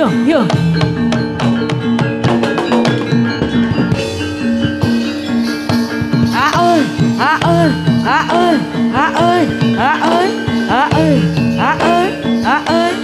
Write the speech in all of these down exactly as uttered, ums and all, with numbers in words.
Yo, yo. À ơi, à ơi, à ơi, à ơi, à ơi, à ơi, à ơi, à ơi.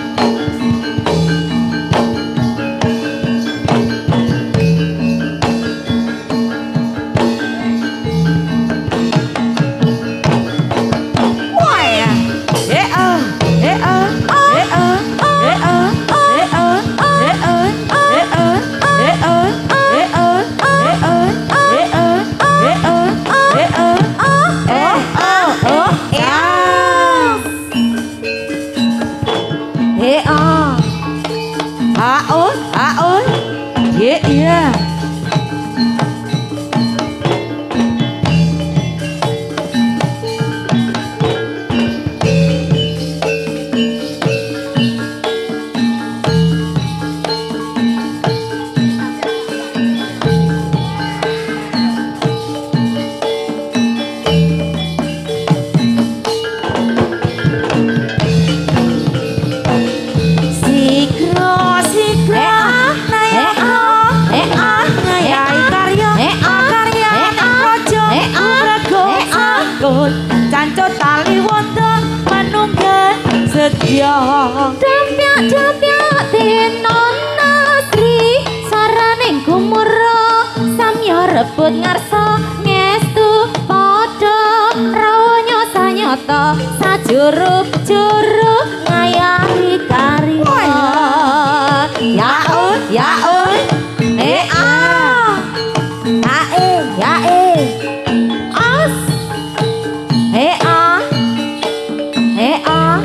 Dampyak-dampyak tinon nasri saraning gumura samya rebut ngarsa ngestu padha rawanya sanyata sajuruk-juruk ngayahi karya ya un ya un eh ah ae ya e as eh ah eh ah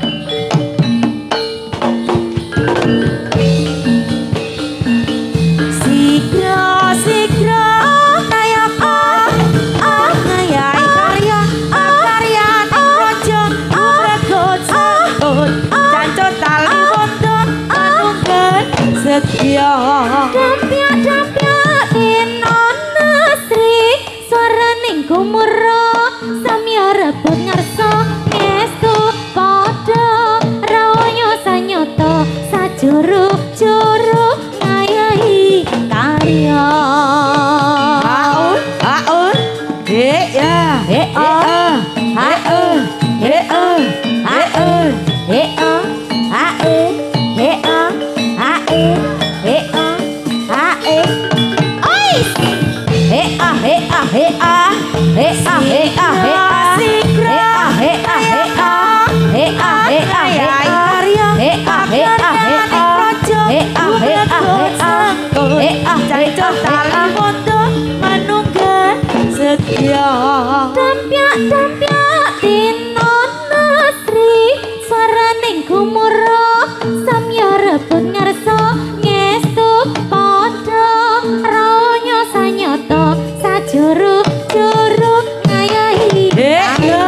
Dampyak-dampyak tinon nasri swaraning gumura samya rebut ngarsa ngestu padha rawanya sanyata sajuruk-juruk ngayahi karya aun aun he ya he a ha e he e ha e he a ha e he a ha e he a ha e oi he a he a he a he a he a he a he a he a he a he a he a he a karya he a he a he a he a he a he a he a jancuk tali wondo manunggal setia dampyak-dampyak tinon nasri swaraning gumura samya rebut ngarsa ngestu padha rawanya sanyata sajuruk-juruk ngayahi yo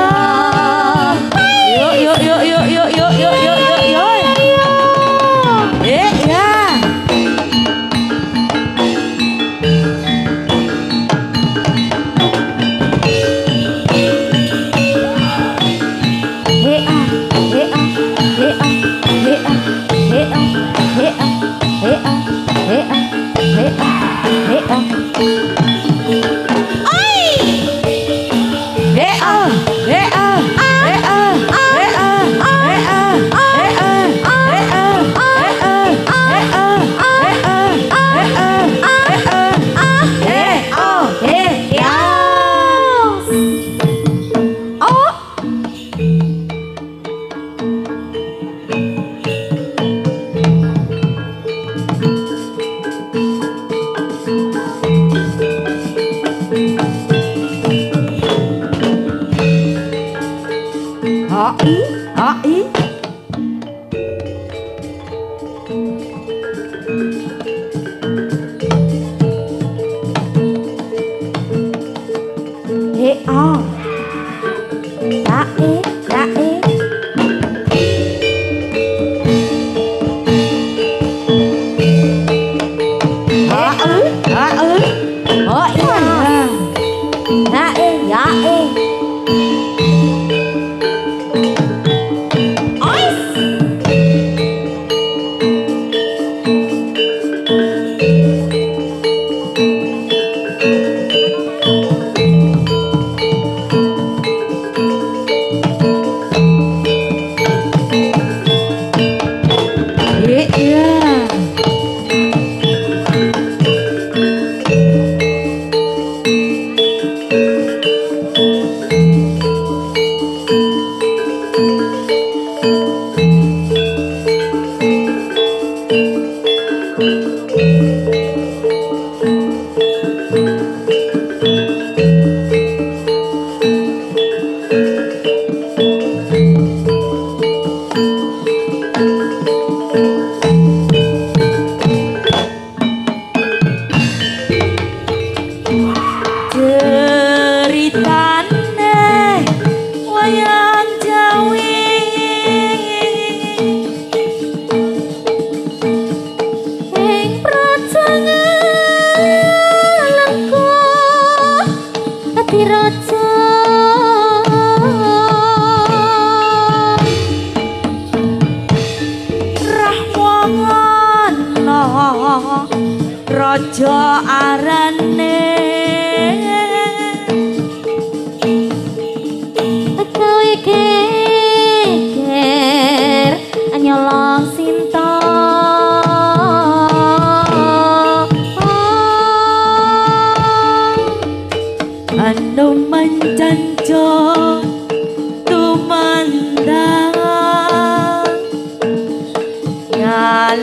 yo yo yo yo yo yo yo yo yo eh ya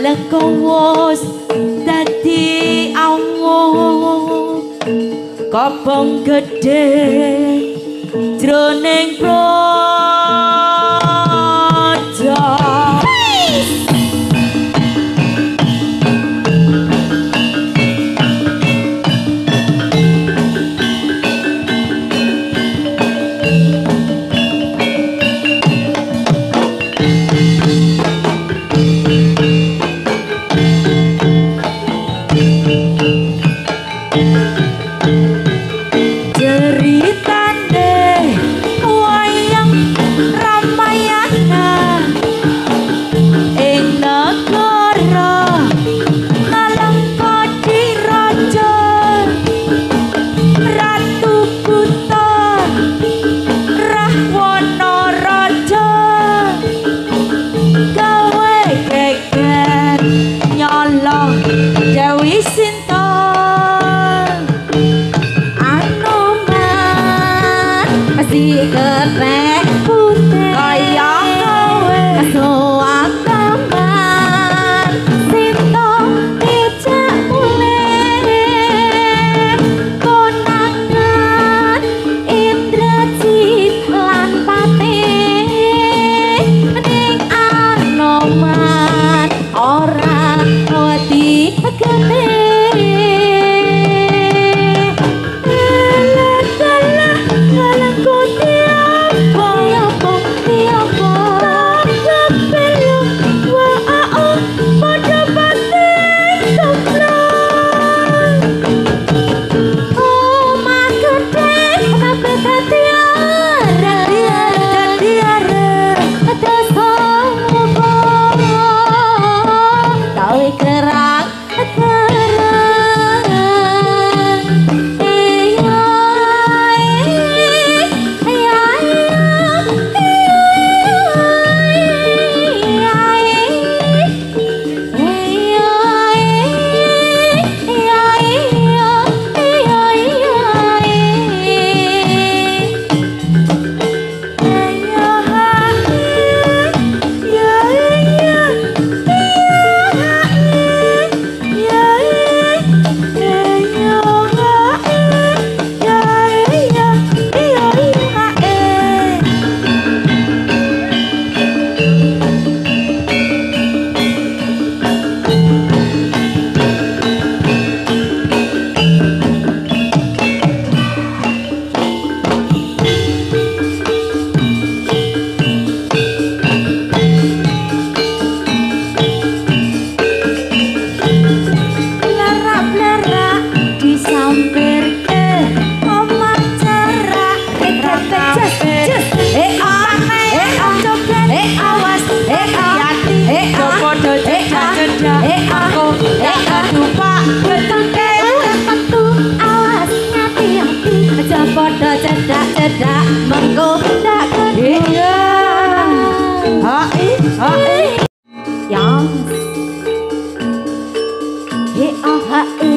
Lengkowos dadi awo kobong gede jroning praja cedak mengko tak kedua hai hai yang he ah hai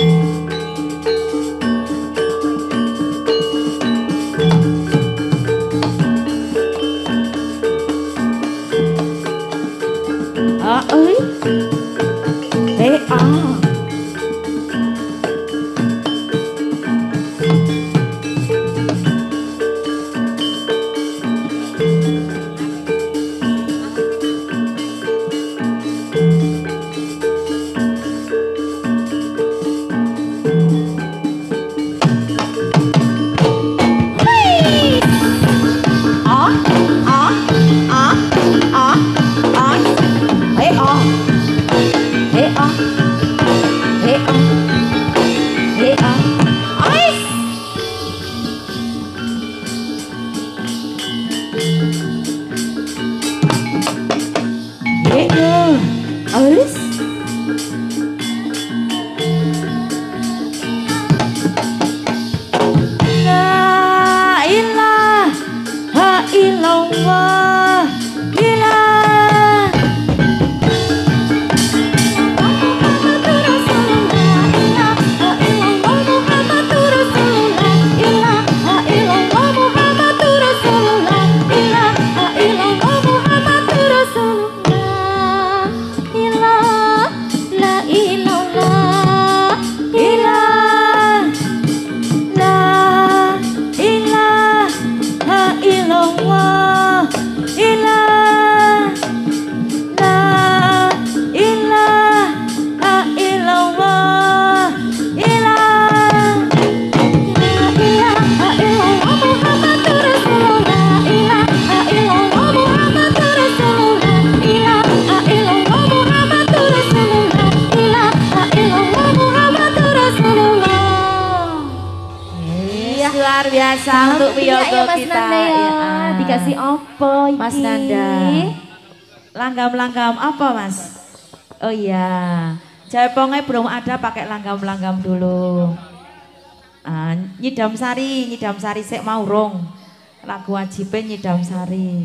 ah ơi he ah Hey, biasa untuk Wiyogo ya, Mas kita. Nanda ya. Ya. Dikasih opo iki? Mas Nanda. Langgam-langgam apa Mas? Oh iya. Jaipongnya belum ada, pakai langgam-langgam dulu. Ah, nyidam sari, nyidam sari sik mau rong. Lagu wajibnya nyidam sari.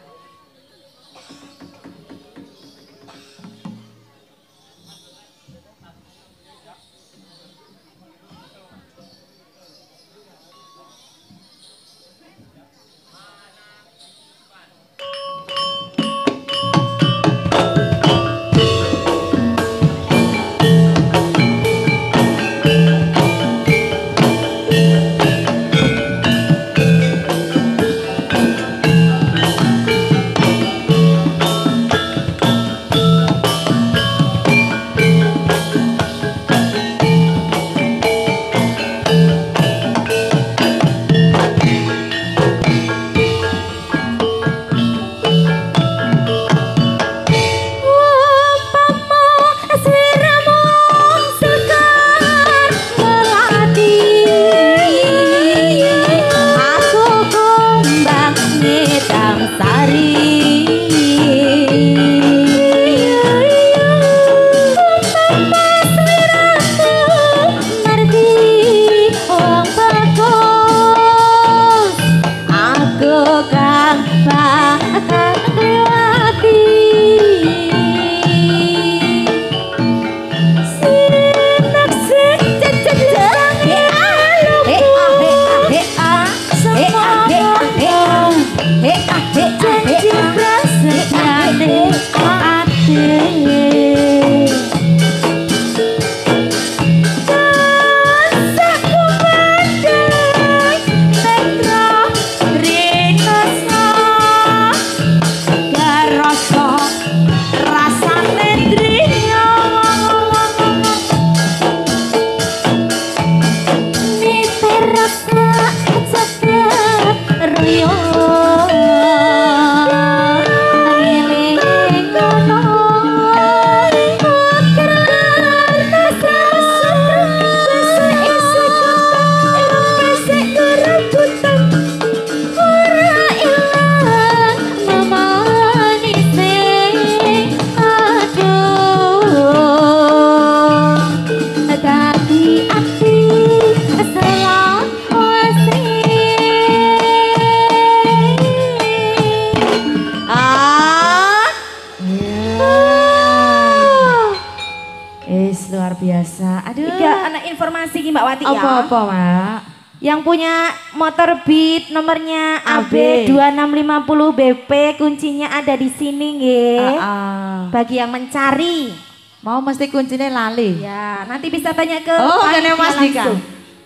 biasa. Aduh. Tiga anak informasi Mbak Wati ya. Apa-apa, Mak? Yang punya motor Beat nomornya A B A B dua enam lima nol B P, kuncinya ada di sini nggih. Uh, uh. Bagi yang mencari. Mau mesti kuncinya lali. Ya, nanti bisa tanya ke Oh, panitia Mas Dika. langsung.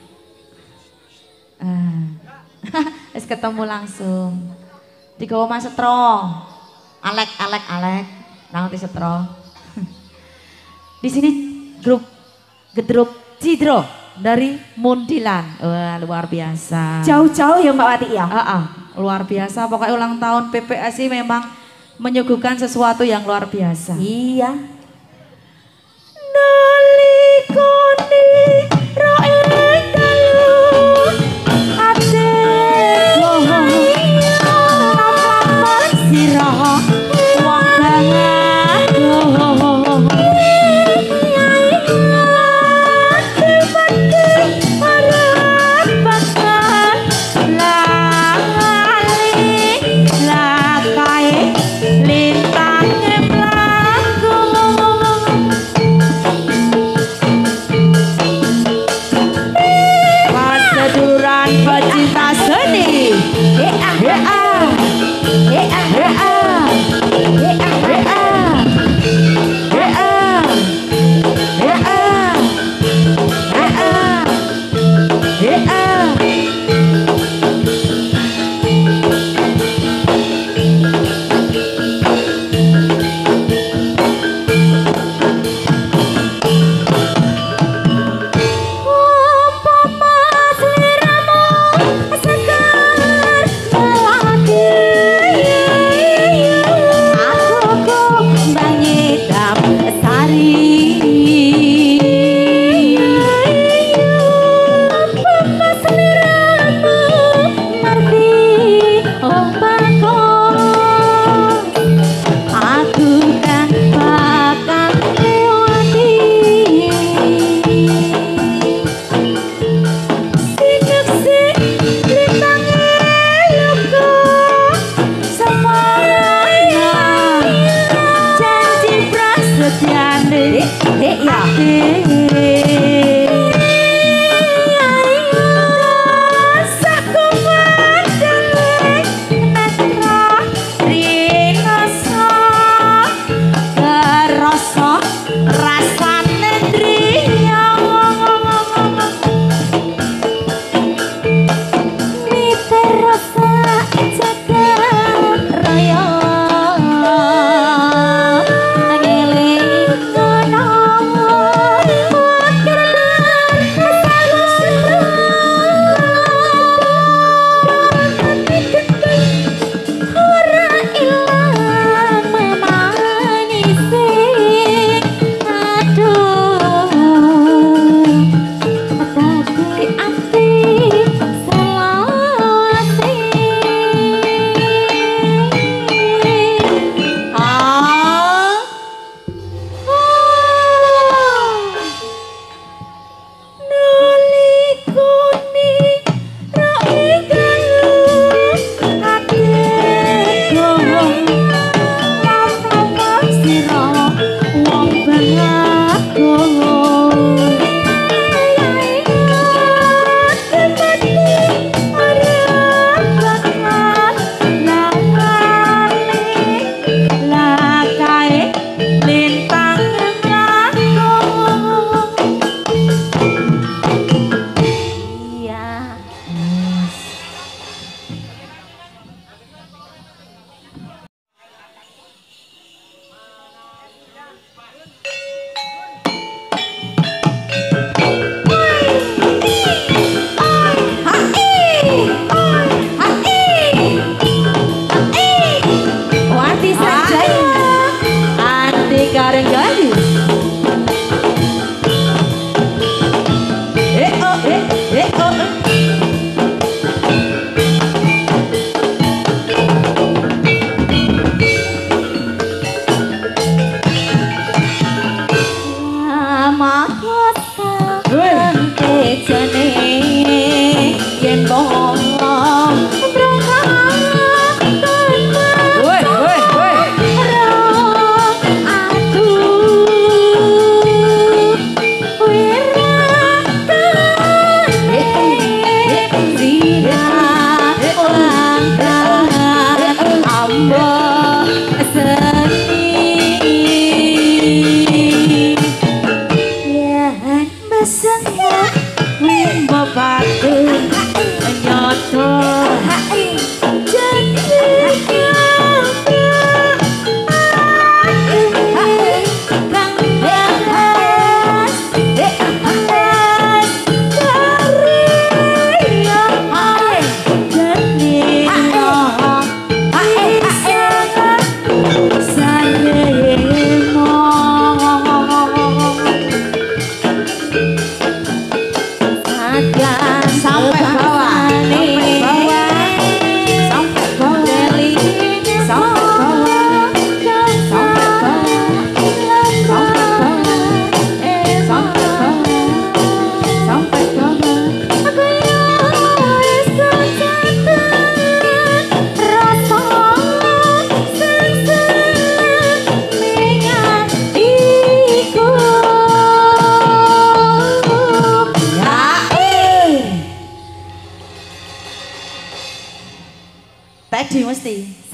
Ah. Wis ketemu langsung. Digawa Mas Setro. Alek, alek, alek. Nanti Setro. Di sini grup Gedruk Cidro dari Mundilan. Wah, luar biasa. Jauh-jauh ya Mbak Wati ya. Ah, ah, luar biasa. Pokoknya ulang tahun P P S I memang menyuguhkan sesuatu yang luar biasa. Iya. Nalikoni roe dalu ate lamlaman sirah wong banget pecinta seni. Ya ya ya ya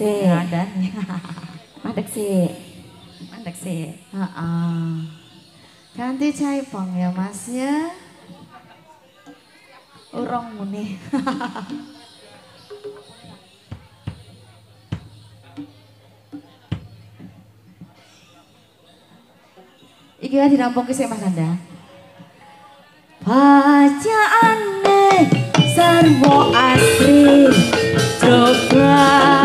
sih. Ngandani. Mandek sih. Mandek sih. Heeh. Ganti caipong ya Mas ya. Urung muni. Iki ya dirampung ke Mas Anda. Bacaane sarwa asri coba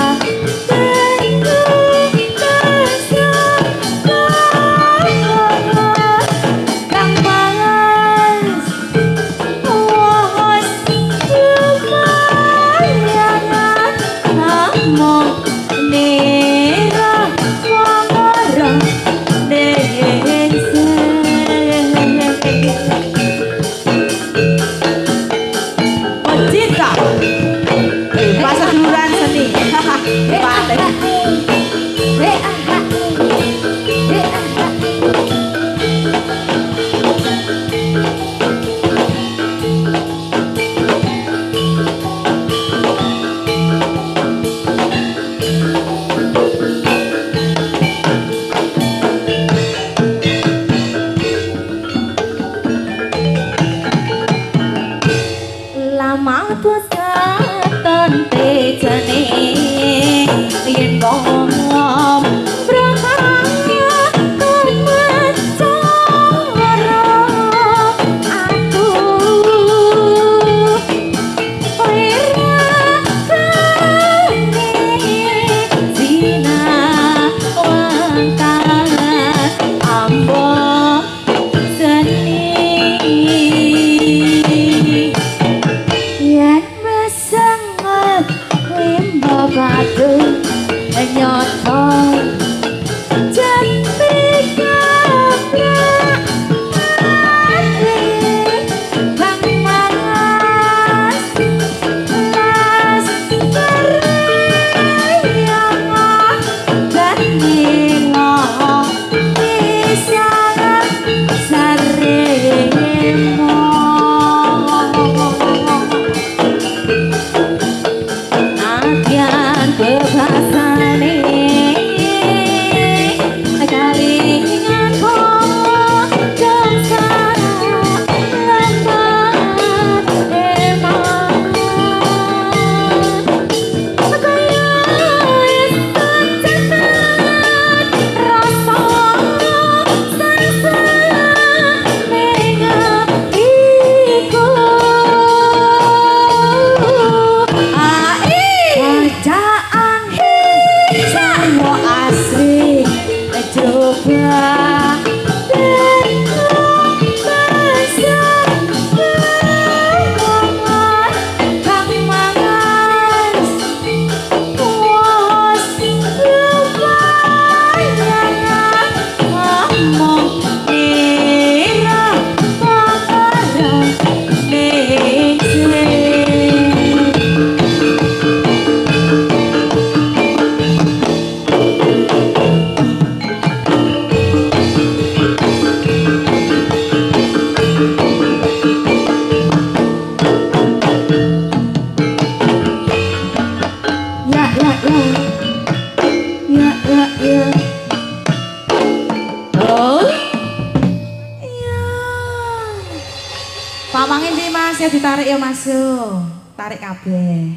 Pamangin sih Mas, ya ditarik ya Mas yo. Tarik kabeh.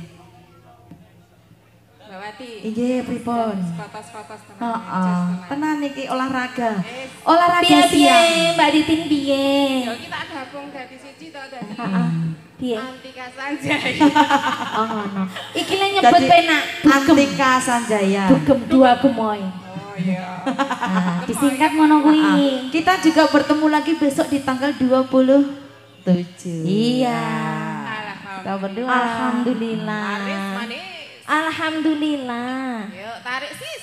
Mbak Wati. Inggih pripun? Kotos-kotos tenan. Heeh. Tenan iki olahraga. Olahraga Piye piye siang. Mbak Titin piye? Yo kita gabung dadi siji to dadi. Heeh. Piye? Antika Sanjaya. Oh ngono. Iki lek nyebut Jadi, penak. Antika Sanjaya. Dugem dua gemoy. Oh iya. Nah, disingkat ngono kuwi. Heeh. Kita juga bertemu lagi besok di tanggal dua puluh tujuh. Iya. Kita berdua. Alhamdulillah. Manis manis. Alhamdulillah. Yuk tarik sis.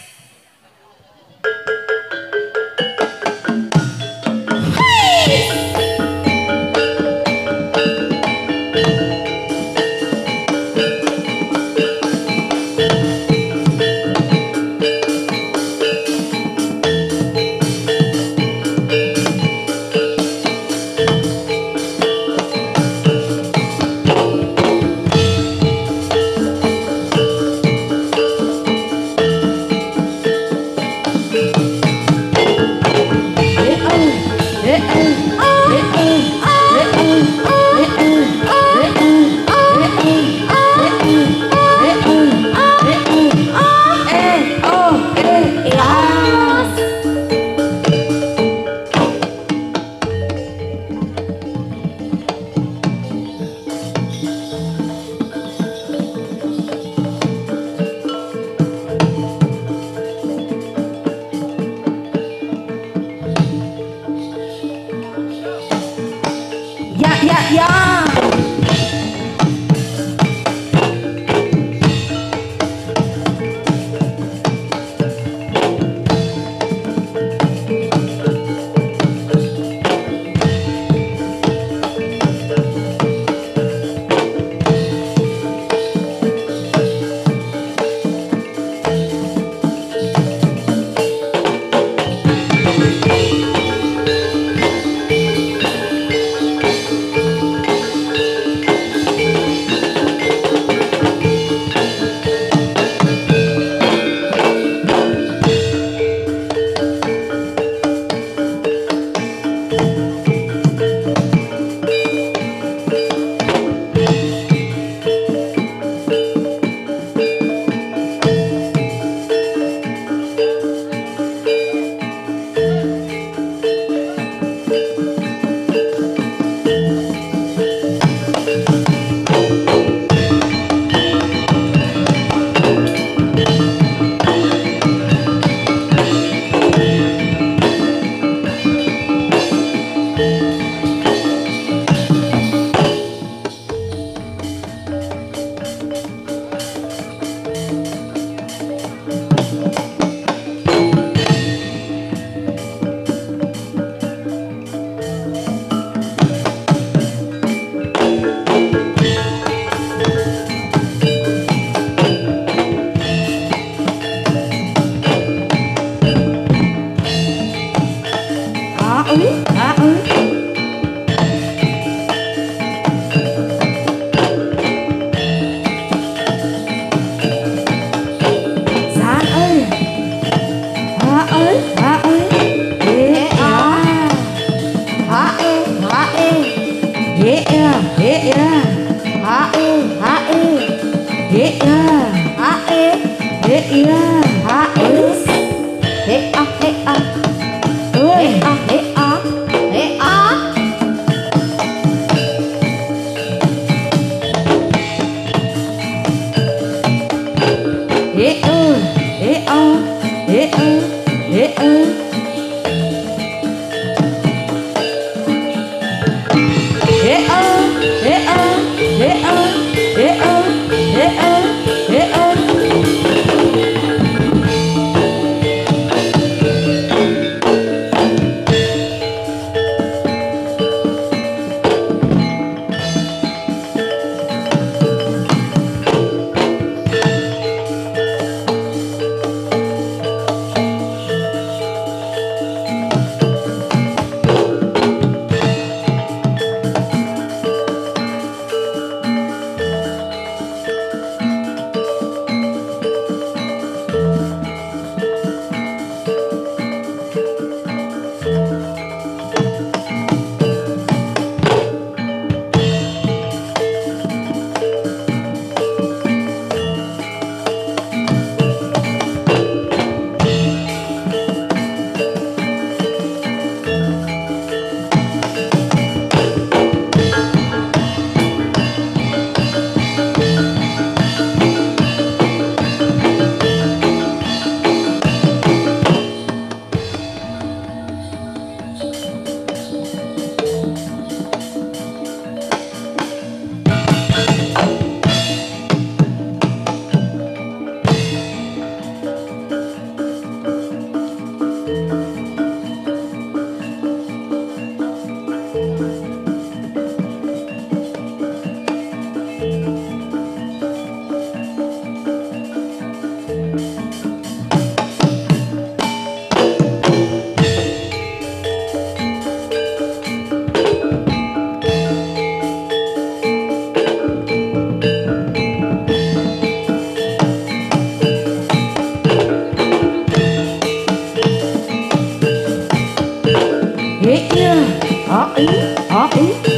Oh, ih.